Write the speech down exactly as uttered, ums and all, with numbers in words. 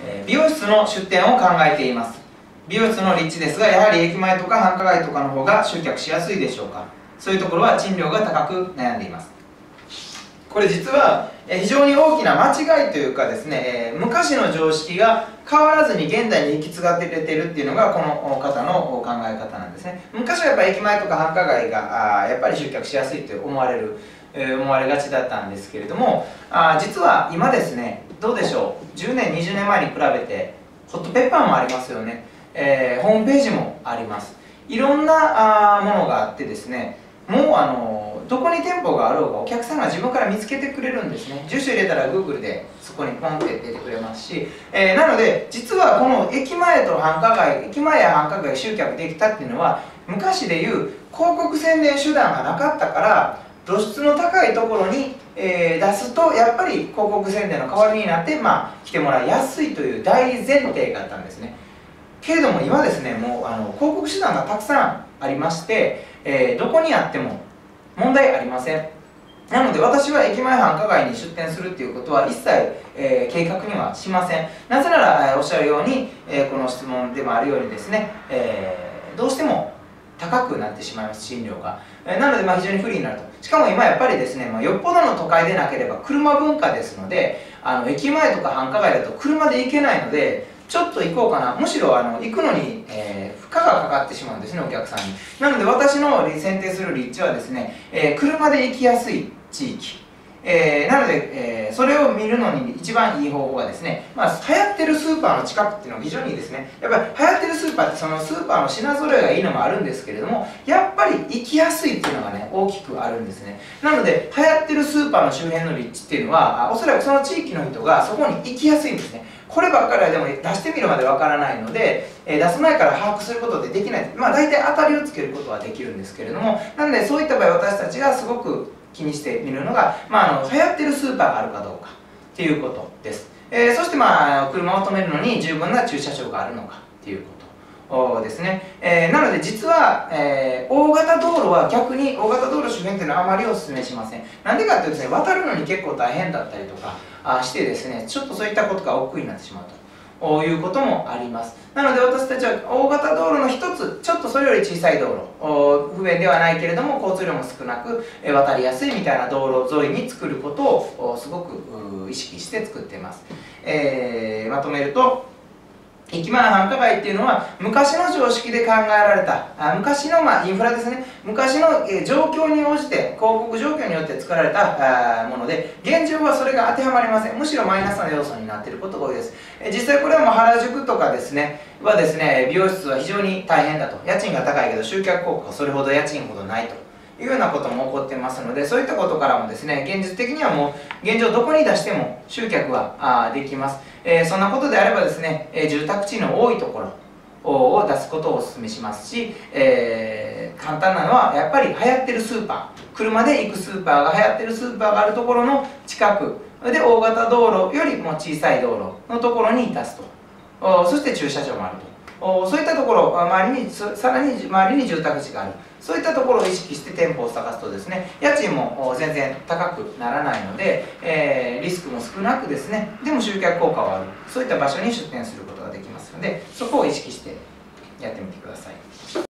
えー、美容室の出店を考えています。美容室の立地ですが、やはり駅前とか繁華街とかの方が集客しやすいでしょうか。そういうところは賃料が高く悩んでいます。これ実は非常に大きな間違いというかですね、昔の常識が変わらずに現代に引き継がれているっていうのがこの方の考え方なんですね。昔はやっぱり駅前とか繁華街がやっぱり集客しやすいと思われる思われがちだったんですけれども、実は今ですね、どうでしょう、じゅうねんにじゅうねんまえに比べてホットペッパーもありますよね、えー、ホームページもあります。いろんなあものがあってですね、もうあのどこに店舗があろうがお客さんが自分から見つけてくれるんですね。住所入れたら Google でそこにポンって出てくれますし、えー、なので実はこの駅前と繁華街、駅前や繁華街集客できたっていうのは、昔でいう広告宣伝手段がなかったから露出の高いところに、えー、出すとやっぱり広告宣伝の代わりになって、まあ、来てもらいやすいという大前提があったんですね。けれども今ですね、もうあの広告手段がたくさんありまして、えー、どこにあっても問題ありません。なので私は駅前繁華街に出店するっていうことは一切、えー、計画にはしません。なぜなら、えー、おっしゃるように、えー、この質問でもあるようにですね、えー、どうしても高くなってしまいます、賃料が。えー、なのでまあ非常に不利になると。しかも今やっぱりですね、まあ、よっぽどの都会でなければ車文化ですので、あの駅前とか繁華街だと車で行けないので、ちょっと行こうかな、むしろあの行くのに、えー、負荷がかかってしまうんですね、お客さんに。なので私の選定する立地はですね、えー、車で行きやすい地域、えー、なので、えー、それを見るのに一番いい方法はですね、まあ、流行ってるスーパーの近くっていうのが非常にいいですね。やっぱり流行ってるスーパーってそのスーパーの品揃えがいいのもあるんですけれども、やっぱり行きやすいっていうのがね、大きくあるんですね。なので流行ってるスーパーの周辺の立地っていうのは、おそらくその地域の人がそこに行きやすいんですね。こればっかりはでも出してみるまでわからないので、えー、出す前から把握することでできない、まあ、大体当たりをつけることはできるんですけれども、なのでそういった場合私たちがすごく気にしてみるのが、まあ、あの流行ってるスーパーがあるかどうかっていうことです。えー、そして、まあ、車を止めるのに十分な駐車場があるのかっていうことですね。えー、なので実は、えー、大型道路は逆に大型道路周辺っていうのはあまりお勧めしません。なんでかっていうとですね、渡るのに結構大変だったりとかあしてですね、ちょっとそういったことが億劫になってしまうということもあります。なので私たちは大型道路の一つ、ちょっとそれより小さい道路、不便ではないけれども交通量も少なく渡りやすいみたいな道路沿いに作ることをすごく意識して作っています。えー、まとめると、駅前繁華街っていうのは昔の常識で考えられたあ昔の、まあ、インフラですね、昔の、えー、状況に応じて広告状況によって作られたあもので、現状はそれが当てはまりません。むしろマイナスな要素になっていることが多いです。えー、実際これはもう原宿とかですねはですね、美容室は非常に大変だと、家賃が高いけど集客効果はそれほど家賃ほどないというようなことも起こってますので、そういったことからもですね、現実的にはもう現状どこに出しても集客はあできます。えー、そんなことであればですね、えー、住宅地の多いところを出すことをお勧めしますし、えー、簡単なのはやっぱり流行ってるスーパー、車で行くスーパーが流行ってるスーパーがあるところの近くで、大型道路よりも小さい道路のところに出すと、そして駐車場もあると、そういったところ、周りにさらに周りに住宅地がある、そういったところを意識して店舗を探すとですね、家賃も全然高くならないので、えー、リスクも少なくですね、でも集客効果はある、そういった場所に出店することができますので、そこを意識してやってみてください。